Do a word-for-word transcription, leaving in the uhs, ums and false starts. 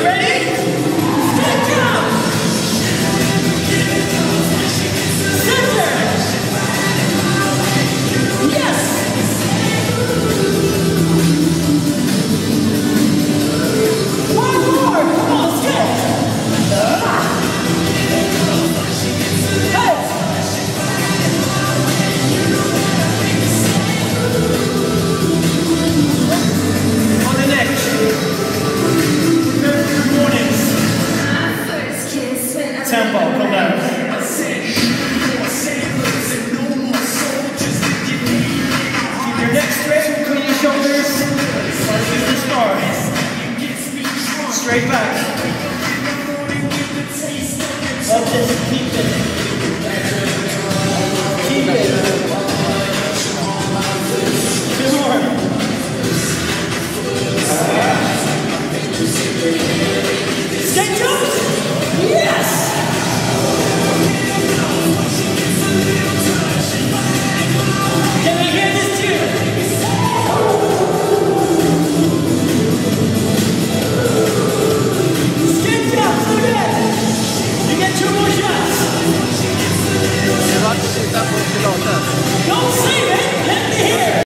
Tempo, come down. Keep your neck straight, between your shoulders. Use the star. Straight back. Love this, keep it. Keep it. Two more. Skate jumps!